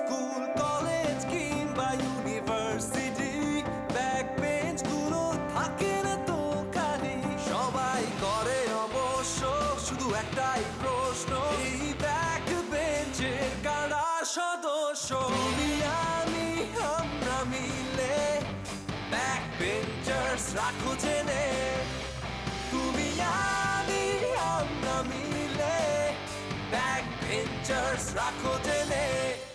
School college কিংবা university back bench গুলো থাকে না তো খালি সবাই করে অবশ্য শুধু একটাই প্রশ্ন এই ব্যাক বেঞ্চের কারা সদস্য তুমি আমি আমরা মিলে ব্যাক বেঞ্চার্স রাখো জেনে তুমি আমি আমরা মিলে ব্যাক বেঞ্চার্স রাখো জেনে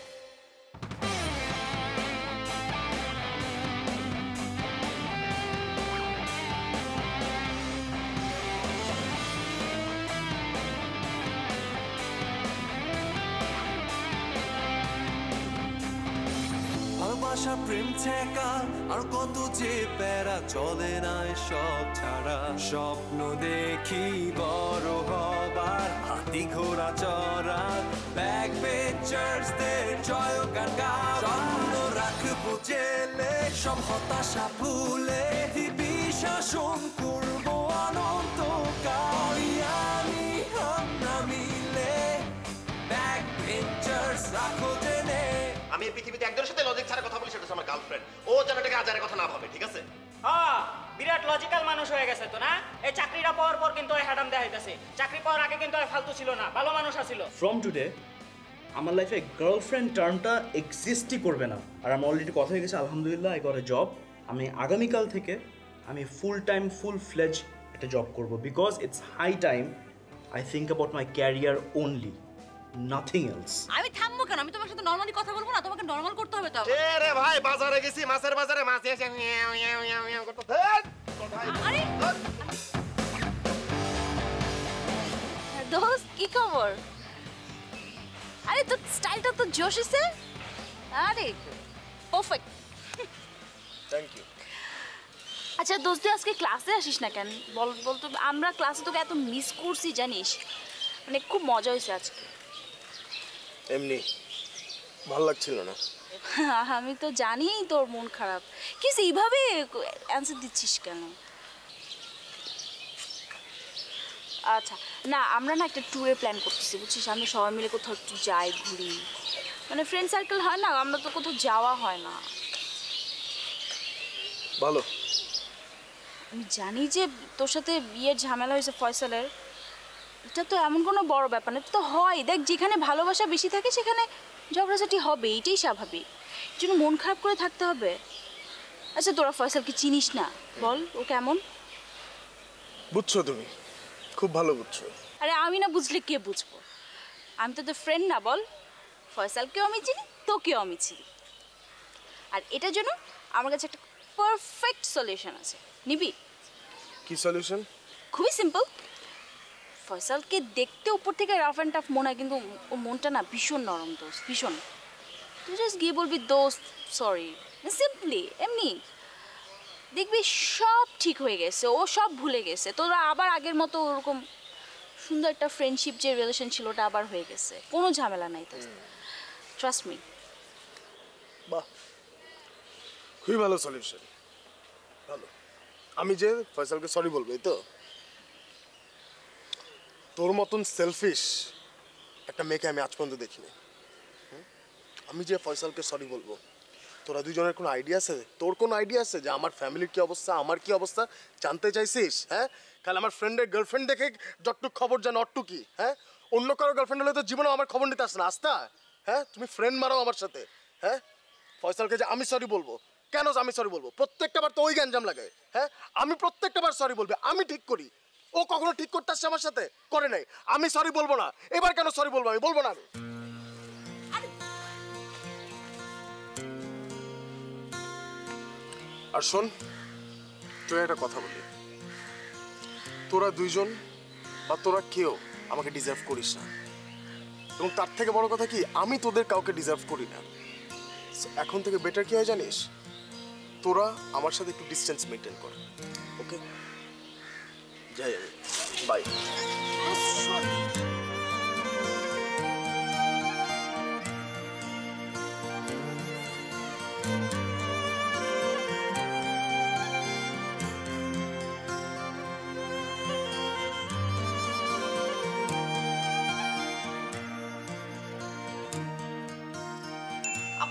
ভালোবাসা প্রেম ঠেকা আর কত যে প্যারা চলে না সব ছাড়া স্বপ্ন দেখি বড় হবার হাতি ঘোড়া চড়ার ব্যাক বেঞ্চার্সদের জয়গান গাওয়ার স্বপ্ন রাখবো জেলে সব হতাশা ভুলে পৃথিবী শাসন করবো অনন্তকাল আমি আমরা মিলে ব্যাক বেঞ্চার্স রাখো জেনে আমি এই পৃথিবীতে একজনের সাথে লজিক ছাড়া কথা বলি সেটা হচ্ছে আমার গার্লফ্রেন্ড ও যেন এটাকে আজারের কথা না ভাবে ঠিক আছে হ্যাঁ বিরাট লজিক্যাল মানুষ হয়ে গেছে তো না এই চাকরিটা পাওয়ার পর কিন্তু ওই হ্যাডাম দেখাইতেছে চাকরি পাওয়ার আগে কিন্তু ওই ফালতু ছিল না ভালো মানুষ আছিল ফ্রম টুডে আমার লাইফে গার্লফ্রেন্ড টার্মটা এক্সিস্টই করবে না আর আমার অলরেডি কথা হয়ে গেছে আলহামদুলিল্লাহ আই গট এ জব আমি আগামীকাল থেকে আমি ফুল টাইম ফুল ফ্লেজ একটা জব করব because it's high time I think about my career only nothing else আমি থামবো কেন আমি তোমার সাথে নরমালি কথা বলবো না তোমাকে নরমাল করতে হবে তো এ রে ভাই বাজারে গেছি মাছের বাজারে মাছ এসে মিয়াও মিয়াও মিয়াও মিয়াও করতে আরে দোস্ত কি খবর আরে তো স্টাইলটা তো জোশ আছে আরে পারফেক্ট থ্যাংক ইউ আচ্ছা দোস্ত তুই আজকে ক্লাসে আসিস না কেন বলতো আমরা ক্লাসে তোকে এত মিস করছি জানিস মানে খুব মজা হয়েছে আজকে এমনি ভালো লাগছিল না আমি তো জানি তোর মন খারাপ কিছু এইভাবে অ্যান্সার দিচ্ছিস কেন আচ্ছা না আমরা না একটা ট্যুরের প্ল্যান করতেছি বুঝছিস আমরা সবাই মিলে কোথাও একটু যাই ঘুরি মানে ফ্রেন্ড সার্কেল হয় না আমরা তো কোথাও যাওয়া হয় না ভালো আমি জানি যে তোর সাথে বিয়ের ঝামেলা হয়েছে ফয়সালের এটা তো এমন কোনো বড় ব্যাপার না এটা তো হয় দেখ যেখানে ভালোবাসা বেশি থাকে সেখানে ঝগড়াঝাটি হবে এটাই স্বাভাবিক এর জন্য মন খারাপ করে থাকতে হবে আচ্ছা তোরা ফয়সালকে চিনিস না বল ও কেমন বুঝছো তুমি খুব ভালো বুঝছো আরে আমি না বুঝলে কে বুঝবো আমি তো তোর ফ্রেন্ড না বল ফয়সালকেও আমি চিনি তোকেও আমি চিনি আর এটার জন্য আমার কাছে একটা পারফেক্ট সলিউশন আছে নিবি কি সলিউশন খুবই সিম্পল ফয়সালকে দেখতে উপর থেকে রাফ অ্যান্ড টাফ মনে হয় কিন্তু ও মনটা না ভীষণ নরম দোস্ত ভীষণ তুই জাস্ট গিয়ে বলবি দোস্ত সরি সিম্পলি এমনি দেখবি সব ঠিক হয়ে গেছে ও সব ভুলে গেছে তোরা আবার আগের মতো ওরকম সুন্দর একটা ফ্রেন্ডশিপ যে রিলেশন ছিল ওটা আবার হয়ে গেছে কোনো ঝামেলা নাই তো ট্রাস্ট মি বাহ খুবই ভালো সলিউশন ভালো আমি যে ফয়সালকে সরি বলবো এই তো তোর মতন সেলফিশ একটা মেয়েকে আমি আজ পর্যন্ত দেখিনি আমি যে ফয়সালকে সরি বলবো তোরা দুজনের কোনো আইডিয়া আছে তোর কোনো আইডিয়া আছে যে আমার ফ্যামিলির কি অবস্থা আমার কি অবস্থা জানতে চাইছিস হ্যাঁ কাল আমার ফ্রেন্ডের গার্লফ্রেন্ড দেখে যতটুক খবর জানো অট্টুকি হ্যাঁ অন্য কারো গার্লফ্রেন্ড হলে তো জীবনেও আমার খবর নিতে আসে না আস্তা হ্যাঁ তুমি ফ্রেন্ড মারো আমার সাথে হ্যাঁ ফয়সালকে যে আমি সরি বলবো কেন আমি সরি বলবো প্রত্যেকটা বার তো ওই গ্যাঞ্জাম লাগে হ্যাঁ আমি প্রত্যেকটা বার সরি বলবে আমি ঠিক করি ও কখনো ঠিক করতে আসছে আমার সাথে করে নাই আমি সরি বলবো না এবার কেন সরি বলবো আমি বলবো না আমি আর শোন তুই একটা কথা বলি তোরা দুইজন বা তোরা কেউ আমাকে ডিজার্ভ করিস না এবং তার থেকে বড় কথা কি আমি তোদের কাউকে ডিজার্ভ করি না এখন থেকে বেটার কি হয় জানিস তোরা আমার সাথে একটু ডিস্টেন্স মেনটেন কর ওকে যাই আমি বাই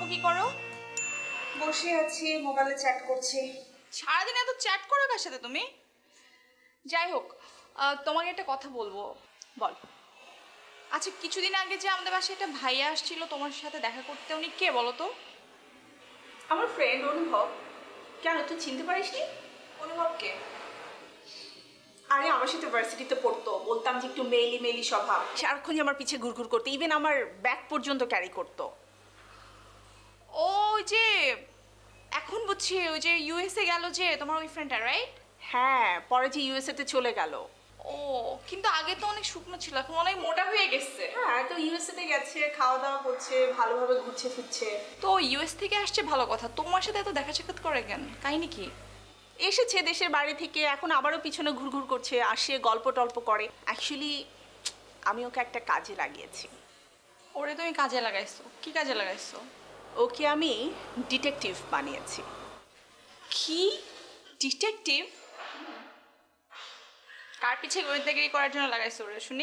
কি করো? বসে আছি, মোবাইলে চ্যাট করছি। সারাদিন এত চ্যাট করো কার সাথে তুমি? যাই হোক, তোমাকে একটা কথা বলবো। বল। আচ্ছা, কিছুদিন আগে যে আমাদের বাসায় একটা ভাইয়া আসছিল তোমার সাথে দেখা করতে, উনি কে বলো তো? আমার ফ্রেন্ড অনুভব। কেন, তুই চিনতে পারিসনি? অনুভব কে? আরে আমার সাথে ভার্সিটিতে পড়তো, বলতাম যে একটু মেইলি স্বভাব, সারাক্ষণ যে আমার পিছে ঘুরঘুর করতো, ইভেন আমার ব্যাগ পর্যন্ত ক্যারি করতো। ওই যে এখন বুঝছি, ওই যে ইউএসএ গেল যে তোমার ওই ফ্রেন্ডটা, রাইট? হ্যাঁ, পরে যে ইউএসএ-তে চলে গেল। ও, কিন্তু আগে তো অনেক শুকনো ছিল, এখন অনেক মোটা হয়ে গেছে। হ্যাঁ, তো ইউএসএ-তে গেছে, খাওয়া দাওয়া করছে, ভালোভাবে ঘুরছে ফিরছে। তো ইউএস থেকে আসছে ভালো কথা, তোমার সাথে এত দেখা সাক্ষাৎ করে কেন? কাহিনী কি? এসেছে দেশের বাড়ি থেকে, এখন আবারও পিছনে ঘুরঘুর করছে, আসে গল্প টল্প করে। অ্যাকচুয়ালি আমি ওকে একটা কাজে লাগিয়েছি। ওরে তুমি কাজে লাগাইছো? কি কাজে লাগাইছো? ওকে আমি ডিটেকটিভ বানিয়েছি। কি ডিটেকটিভ? কার পিছে গোয়েন্দাগিরি করার জন্য লাগাইছো ওরে শুনি?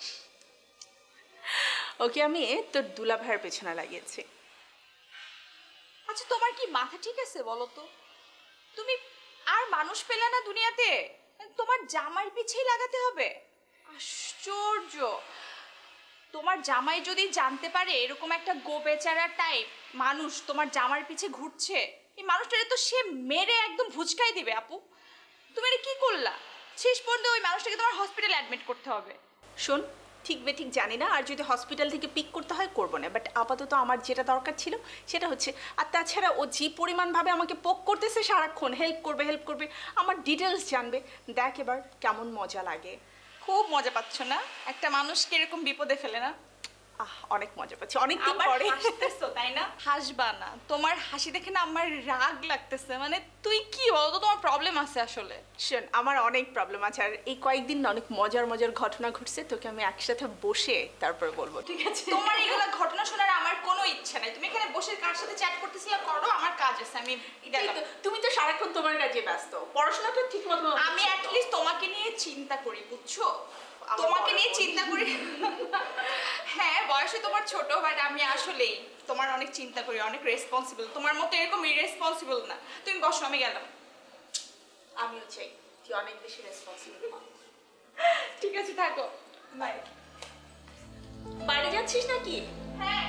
ওকে আমি তোর দুলা ভাইয়ের পেছনে লাগিয়েছি। আচ্ছা, তোমার কি মাথা ঠিক আছে বলো তো? তুমি আর মানুষ পেলে না দুনিয়াতে, তোমার জামাইয়ের পিছেই লাগাতে হবে? আশ্চর্য! তোমার জামাই যদি জানতে পারে এরকম একটা গোবেচারা টাইপ মানুষ তোমার জামার পিছে ঘুরছে, এই মানুষটারে তো সে মেরে একদম ভুচকাই দিবে। আপু, তুমি এটা কি করলা? শেষ পর্যন্ত ওই মানুষটাকে তোমার হসপিটালে অ্যাডমিট করতে হবে। শোন, ঠিক বেঠিক জানি না, আর যদি হসপিটাল থেকে পিক করতে হয় করবো না, বাট আপাতত আমার যেটা দরকার ছিল সেটা হচ্ছে। আর তাছাড়া ও যে পরিমাণভাবে আমাকে পোক করতেছে, সারাক্ষণ হেল্প করবে, আমার ডিটেলস জানবে। দেখ এবার কেমন মজা লাগে। খুব মজা পাচ্ছ না? একটা মানুষকে এরকম বিপদে ফেলে না? অনেক মজা পাচ্ছি, অনেকদিন আবার পরে। হাসতেছো তাই না? হাসবা না, তোমার হাসি দেখে না আমার রাগ লাগতেছে। মানে তুই কি বলো তো, তোমার প্রবলেম আছে আসলে? শোন, আমার অনেক প্রবলেম আছে, আর এই কয়েকদিন না অনেক মজার ঘটনা ঘটছে, তোকে আমি একসাথে বসে তারপরে বলবো, ঠিক আছে? তোমার এইগুলো ঘটনা শোনার আমার কোনো ইচ্ছা নাই। তুমি এখানে বসে কার সাথে চ্যাট করতেছিলা করো, আমার কাজ আছে, আমি গেলাম। তুমি তো সারাক্ষণ তোমার কাজে ব্যস্ত, পড়াশোনাটা ঠিক মতো। আমি অ্যাটলিস্ট তোমাকে নিয়ে চিন্তা করি, বুঝছো? তোমাকে নিয়ে চিন্তা করি। হ্যাঁ, বয়সে তোমার ছোট, বাট আমি আসলেই তোমার অনেক চিন্তা করি, অনেক রেসপন্সিবল। তোমার মতো এরকম ইরেসপন্সিবল না। তুমি বসো, আমি গেলাম। আমিও চাই তুই অনেক বেশি রেসপন্সিবল। ঠিক আছে, থাকো, বাই। বাইরে যাচ্ছিস নাকি? হ্যাঁ।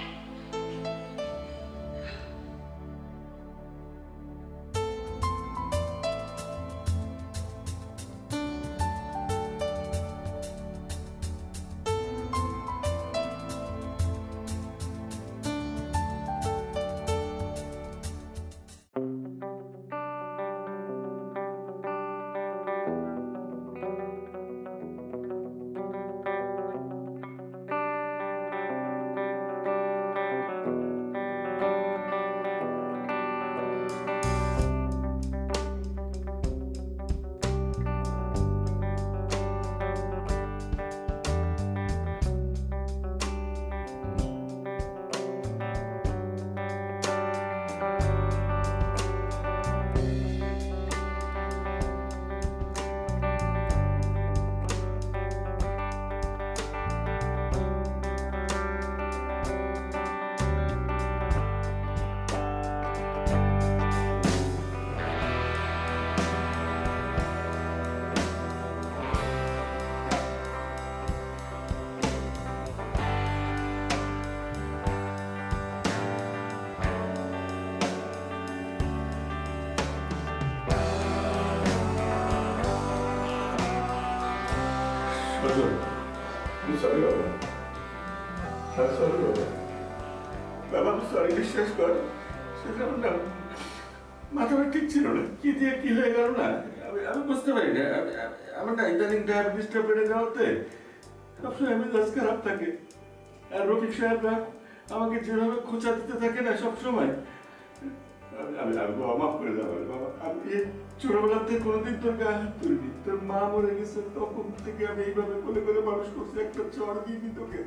সরি বাবা, সরি বাবা, বাবা সরি, বিশ্বাস কর। সেটা না, মাথাটা ঠিক ছিল না, কি দিয়ে কি হয়ে গেল না আমি বুঝতে পারি না। আমার না ইদানিং ডায়াবেটিসটা বেড়ে যাওয়াতে সবসময় মেজাজ খারাপ থাকে। আর রফিক সাহেবরা আমাকে যেভাবে খোঁচা দিতে থাকে না সবসময়, আমি বাবা মাফ করে দেওয়া বাবা। আমি ছোটবেলাতে কোনোদিন তোর গায়ে হাত তুলিনি। তোর মা মরে গেছে, তখন থেকে আমি এইভাবে কোলে করে মানুষ করছি, একটা চড় দিইনি তোকে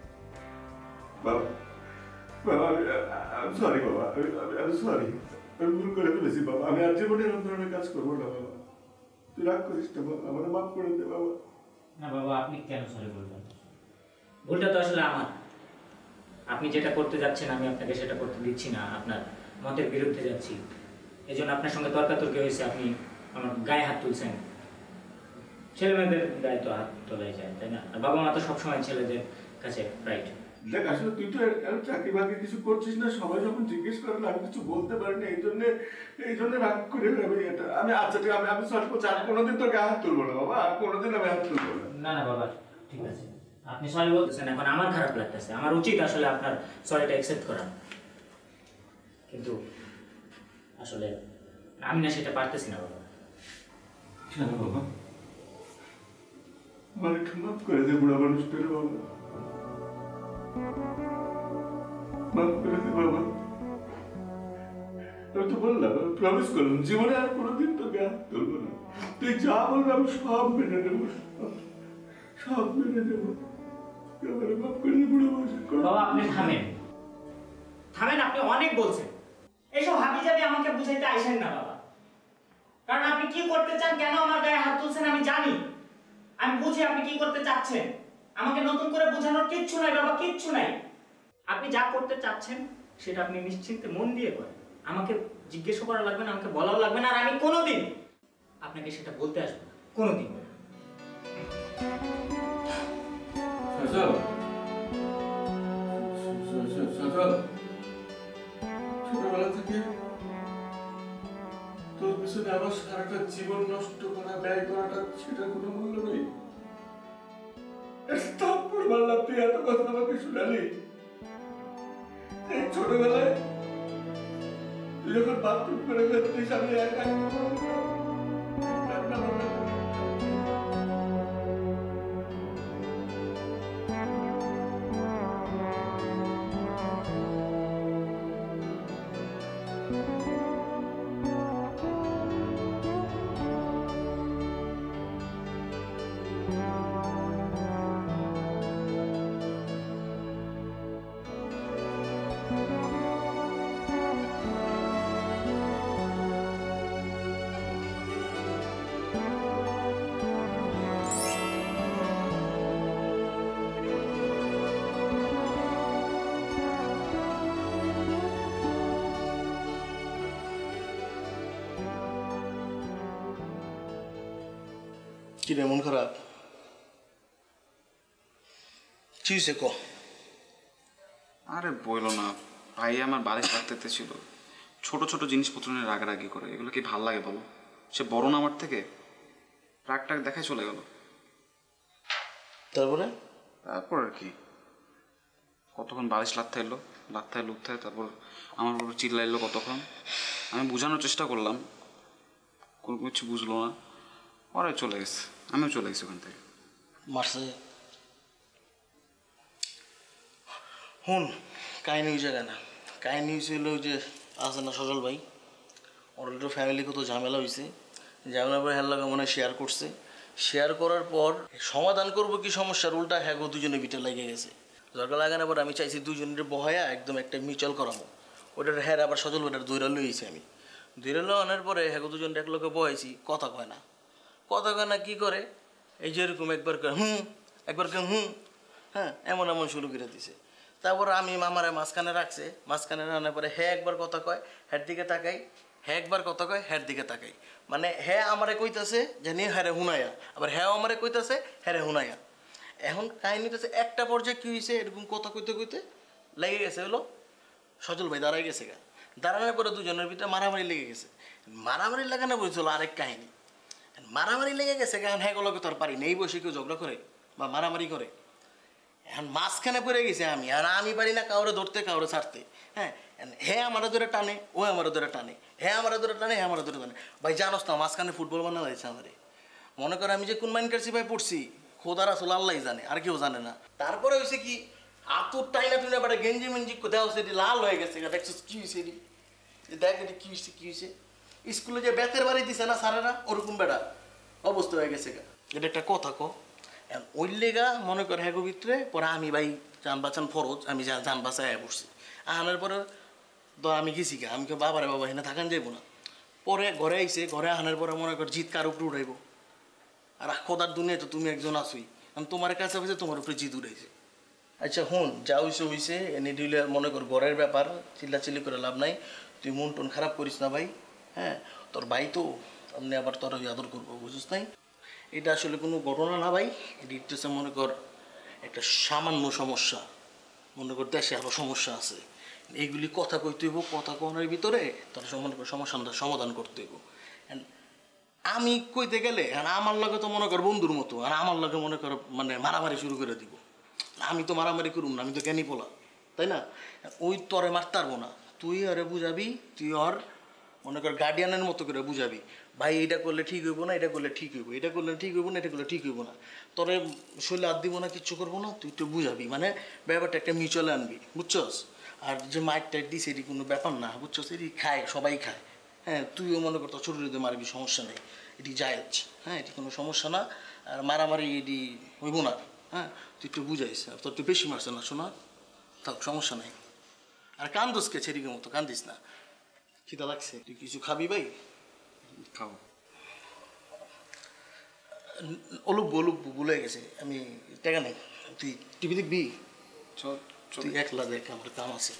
বাবা। বাবা আমি সরি বাবা, আমি সরি, আমি ভুল করে ফেলেছি বাবা। আমি আর জীবনে এরকম ধরনের কাজ করবো না বাবা। তুই রাগ করিস না বাবা, আমার মাফ করে দে বাবা। না বাবা, আপনি কেন সরি বলবেন? ভুলটা তো আসলে আমার। আপনি যেটা করতে যাচ্ছেন আমি আপনাকে সেটা করতে দিচ্ছি না, আপনার মতের বিরুদ্ধে যাচ্ছি। এই জন্য আপনার সঙ্গে তর্কাতর্কি হয়েছে, আপনি আমার গায়ে হাত তুলছেন। ছেলে মেয়েদের গায়ে তো হাত তোলাই যায়, তাই না? আর বাবা মা তো সবসময় ছেলেদের কাছে রাইট। দেখ আসলে তুই তো চাকরি বাকরি কিছু করছিস না, সবাই যখন জিজ্ঞেস করেন আমি কিছু বলতে পারিনি, এই জন্য রাগ করে আমি আচ্ছা ঠিক আমি সরি করছি, আর কোনোদিন তোর গায়ে হাত তুলবো না বাবা, আর কোনোদিন আমি হাত তুলবো না। না না বাবা ঠিক আছে, আপনি সরি বলতেছেন, এখন আমার খারাপ লাগতেছে, আমার উচিত আসলে আপনার সরিটা অ্যাকসেপ্ট করা, কিন্তু আসলে আমি না সেটা পারতেছি না বাবা। কেন বাবা? আমার একটু মাফ করে দে বুড়া মানুষ করে বাবা, মাফ করে দে বাবা। আমি তো বললাম, প্রমিস করলাম জীবনে আর কোনোদিন তোকে হাত তুলবো না, তুই যা বলবি আমি সব মেনে নেবো, সব মেনে নেবো। মাফ করে দে বুড়া মানুষ। বাবা আপনি থামেন, আপনি অনেক বলছেন, এইসব হাবি যাবি আমাকে বুঝাইতে আইসেন না বাবা, কারণ আপনি কি করতে চান, কেন আমার গায়ে হাত তুলছেন আমি জানি, আমি বুঝি আপনি কি করতে চাচ্ছেন। আমাকে নতুন করে বোঝানোর কিচ্ছু নাই বাবা, কিচ্ছু নাই। আপনি যা করতে চাচ্ছেন সেটা আপনি নিশ্চিন্তে মন দিয়ে করেন, আমাকে জিজ্ঞেস করা লাগবে না, আমাকে বলাও লাগবে না, আর আমি কোনোদিন আপনাকে সেটা বলতে আসবো না, কোনোদিন। ছোটবেলা থেকে তোর পিছনে আমার সারাটা জীবন নষ্ট করা, ব্যয় করাটা, সেটার কোনো মূল্য নেই। তারপর বললাম তুই এত কথা আমাকে শুনালি, এই ছোটবেলায় তুই যখন বাথরুম করে ফেলতিস আমি একা কি রে মন খারাপ? কি হয়েছে ক? আরে বইলো না ভাই, আমার বালিশ রাখতে ছিল, ছোট ছোট জিনিসপত্র নিয়ে রাগারাগি করে, এগুলো কি ভাল লাগে বলো? সে বড় না আমার থেকে, রাগ টাগ দেখায় চলে গেল। তারপরে আর কি কতক্ষণ বালিশ লাথা লুথায়, তারপর আমার উপর চিল্লাইলো কতক্ষণ, আমি বোঝানোর চেষ্টা করলাম, কোনো কিছু বুঝলো না, ওরাই চলে গেছে, আমিও চলে গেছি ওখান থেকে। মারছে? হুন কাহিনী হয়েছে কেন? কাহিনী হয়েছিল যে আছে না সজল ভাই, ওর একটু ফ্যামিলি কত ঝামেলা হয়েছে, ঝামেলার পরে হেল্লাকে মনে হয় শেয়ার করছে, শেয়ার করার পর সমাধান করবো কি সমস্যার, উল্টা হ্যাঁ দুজনে বিটে লেগে গেছে। দরকার লাগানোর পর আমি চাইছি দুজনের বহায়া একদম একটা মিউচুয়াল করাবো, ওটার হ্যাঁ আবার সজল ওটার দৈরা লইয়েছি আমি, দৈরা আনার পরে হ্যাঁ দুজন এক লোকে বহাইছি, কথা কয় না কি করে, এই যে এরকম একবার একবার হ্যাঁ এমন শুরু করে দিছে। তারপর আমি মামারে মাঝখানে রাখছে, মাঝখানে রান্নার পরে হ্যাঁ একবার কথা কয় হ্যার দিকে তাকাই, হ্যাঁ একবার কথা কয় হ্যার দিকে তাকাই, মানে হ্যাঁ আমারে কইতাছে জানি হ্যারে হুনাইয়া, আবার হ্যাঁ আমারে কইতাছে হ্যারে হুনাইয়া। এখন কাহিনীতেছে একটা পর্যায়ে কী হয়েছে, এরকম কথা কইতে লেগে গেছে হলো সজল ভাই দাঁড়াই গেছে গা, দাঁড়ানোর পরে দুজনের ভিতরে মারামারি লেগে গেছে, মারামারি লাগানো বলছিল আরেক কাহিনী, মারামারি লেগে গেছে কারণ হ্যাঁ গুলোকে তোর পারি নেই, বসে কেউ ঝগড়া করে বা মারামারি করে, এখন মাঝখানে পড়ে গেছে আমি, আর আমি পারি না কাউরে ধরতে কাউরে ছাড়তে, হ্যাঁ হ্যাঁ আমার ধরে টানে, ও আমার ধরে টানে, হ্যাঁ আমার ধরে টানে, হ্যাঁ আমার ধরে টানে। ভাই জানোস না মাঝখানে ফুটবল বানা হয়েছে আমারে, মনে করে আমি যে কোন মাইন কাটছি ভাই পড়ছি, খোদার আসলে আল্লাহ জানে, আর কেউ জানে না। তারপরে হয়েছে কি আতুর টাইনা টুইনা বেটা গেঞ্জি মেঞ্জি দেওয়া হচ্ছে, লাল হয়ে গেছে, দেখছিস কি হয়েছে, দেখ এটা কি হয়েছে, স্কুলে যে বেতের বাড়ি দিছে না সারেরা, ওরকম বেটা অবস্থা হয়ে গেছে গা। এটা একটা কথা ক, ওই লেগা মনে করে হ্যাগো ভিতরে পরে আমি ভাই যান বাঁচান ফরজ, আমি যান বাঁচায় পড়ছি, আনার পরে তো আমি গেছি গা, আমি বাবারে বাবা এখানে থাকান যাইবো না, পরে ঘরে আইসে, ঘরে আনার পরে মনে কর জিত কার উপরে উঠাইবো, আর খোদার দুনিয়া তো তুমি একজন আসুই, আমি তোমার কাছে হয়েছে তোমার উপরে জিত উঠাইছে, আচ্ছা হুন, যা হইছে হইছে, এনে দিলে মনে কর ঘরের ব্যাপার, চিল্লাচিল্লি করে লাভ নাই। তুই মন টন খারাপ করিস না ভাই। হ্যাঁ, তোর ভাই তো আপনি আবার তোর আদর করবো, বুঝিস নাই? এটা আসলে কোনো ঘটনা না ভাই, এটা হচ্ছে মনে কর একটা সামান্য সমস্যা। মনে কর দেশে আরও সমস্যা আছে, এইগুলি কথা কইতে হইব, কথা কনের ভিতরে তোর মনে কর সমস্যাটা সমাধান করতে হইব। আমি কইতে গেলে আমার লগে তো মনে কর বন্ধুর মতো, আর আমার লগে মনে কর মানে মারামারি শুরু করে দিব। আমি তো মারামারি করুম না, আমি তো জ্ঞানী পোলা, তাই না? ওই তরে মারতে পারবো না, তুই আরে বুঝাবি, তুই ওর মনে কর গার্ডিয়ানের মতো করে বুঝাবি, ভাই এটা করলে ঠিক হইব না, এটা করলে ঠিক হইব, এটা করলে ঠিক হইব না, এটা করলে ঠিক হইব না। তোরে শরীরে হাত দিব না, কিচ্ছু করবো না, তুই তো বুঝাবি, মানে ব্যাপারটা একটা মিউচুয়ালে আনবি, বুঝছস? আর যে মাইক টাইট দিস এটি কোনো ব্যাপার না, বুঝছস? এটি খায়, সবাই খায়। হ্যাঁ, তুইও মনে কর তোর ছোটো যদি মারবি, সমস্যা নেই, এটি জায়েজ। হ্যাঁ, এটি কোনো সমস্যা না, আর মারামারি এটি হইব না। হ্যাঁ, তুই একটু বুঝাইস, আর তোর একটু বেশি মারছে না, শোনা থাক, সমস্যা নাই। আর কান্দোসকে ছেড়িকে মতো কান্দিস না। খিদা লাগছে, তুই কিছু খাবি ভাই? খাবো। অলুপ ভুলে গেছে, আমি টাকা নেই, তুই টিভি দেখবি? চল, তুই একলা দেখ, আমার কাম আছে।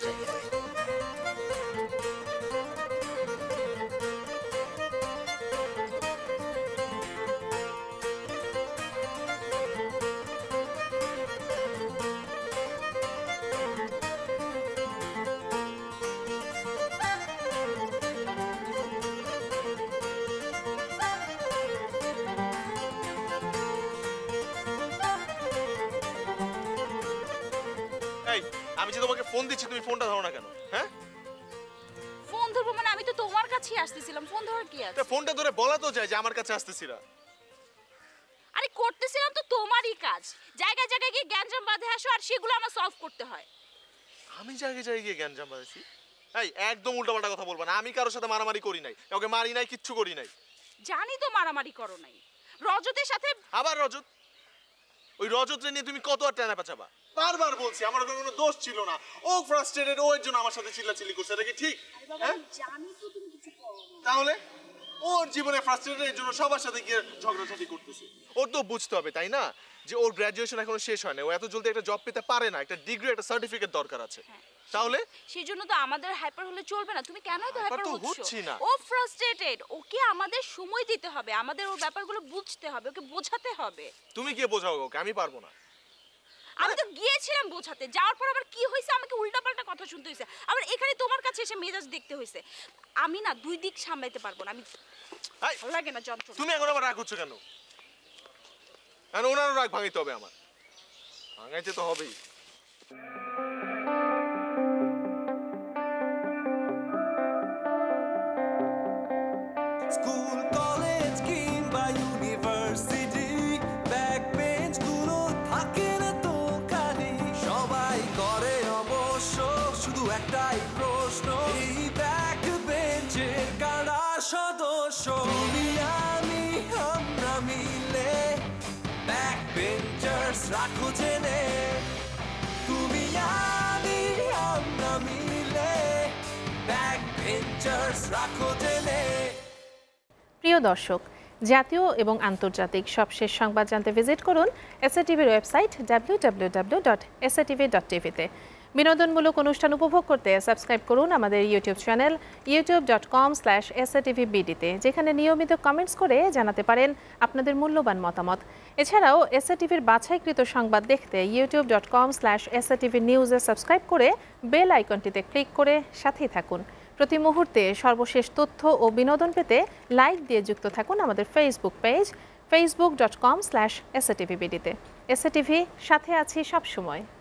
আমি যে তোমাকে ফোন দিচ্ছি, তুমি ফোনটা ধরো না কেন? হ্যাঁ, ফোন ধরবো মানে আমি তো তোমার কাছেই আসতেছিলাম, ফোন ধরার কি আছে? ফোনটা ধরে বলা তো যায় যে আমার কাছে আসতেছিলা। আরে করতেছিলাম তো তোমারই কাজ, জায়গায় জায়গায় গিয়ে গ্যাঞ্জাম বাঁধে আসো, আর সেগুলো আমার সলভ করতে হয়। আমি জায়গায় জায়গায় গিয়ে গ্যাঞ্জাম বাঁধেছি? এই একদম উল্টাপাল্টা কথা বলবা না, আমি কারোর সাথে মারামারি করি নাই, কাউকে মারি নাই, কিচ্ছু করি নাই। জানি তো মারামারি করো নাই, রজতের সাথে। আবার রজত? ওই রজতরে নিয়ে তুমি কত আর টানা পেঁচাবা? বারবার বলছি আমার কোনো দোষ ছিল না, ও ফ্রাস্ট্রেটেড, ওর জন্য আমার সাথে চিল্লাচিল্লি করছে, এটা কি ঠিক? জানি তো তুমি কিছু করো না, তাহলে ওর জীবনে ফ্রাস্ট্রেটেড এর জন্য সবার সাথে গিয়ে ঝগড়াঝাটি করতেছে। ওর তো বুঝতে হবে, তাই না, যে ওর গ্র্যাজুয়েশন এখনো শেষ হয় না, ও এত জলদি একটা জব পেতে পারে না, একটা ডিগ্রি, একটা সার্টিফিকেট দরকার আছে। তাহলে সেজন্য তো আমাদের হাইপার হলে চলবে না। তুমি কেন এত হাইপার হচ্ছ? না, ও ফ্রাস্ট্রেটেড, ওকে আমাদের সময় দিতে হবে, আমাদের ওর ব্যাপারগুলো বুঝতে হবে, ওকে বোঝাতে হবে। তুমি গিয়ে বোঝাও ওকে, আমি পারবো না। আমি তো গিয়েছিলাম বোঝাতে, যাওয়ার পর আবার কি হয়েছে, আমাকে উল্টাপাল্টা কথা শুনতে হয়েছে, আবার এখানে তোমার কাছে এসে মেজাজ দেখতে হয়েছে। আমি না দুই দিক সামলাইতে পারবো না, আমি ভালো লাগে না যন্ত্রণা। তুমি এখন আবার রাগ হচ্ছ কেন? কেন ওনারও রাগ ভাঙাইতে হবে? আমার ভাঙাইতে তো হবেই। স্কুল কলেজ কিংবা ইউনিভার্সিটি, ব্যাক বেঞ্চ গুলো থাকে না তো খালি, সবাই করে অবশ্য শুধু একটাই প্রশ্ন, এই ব্যাক বেঞ্চের কারা সদস্য? তুমি আমি আমরা মিলে ব্যাক বেঞ্চার্স রাখো জেনে, তুমি আমি আমরা মিলে ব্যাক বেঞ্চার্স রাখো জেনে। প্রিয় দর্শক, জাতীয় এবং আন্তর্জাতিক সবশেষ সংবাদ জানতে ভিজিট করুন এসএটিভির ওয়েবসাইট www.satv.tv-তে। বিনোদনমূলক অনুষ্ঠান উপভোগ করতে সাবস্ক্রাইব করুন আমাদের ইউটিউব চ্যানেল youtube.com/satvbd-তে, যেখানে নিয়মিত কমেন্টস করে জানাতে পারেন আপনাদের মূল্যবান মতামত। এছাড়াও এসএটিভির বাছাইকৃত সংবাদ দেখতে youtube.com/satvnews-এ সাবস্ক্রাইব করে বেল আইকনটিতে ক্লিক করে সাথেই থাকুন। প্রতি মুহূর্তে সর্বশেষ তথ্য ও বিনোদন পেতে লাইক দিয়ে যুক্ত থাকুন আমাদের ফেসবুক পেজ facebook.com/satvbd-তে। এসএটিভি সাথে আছি সব সময়।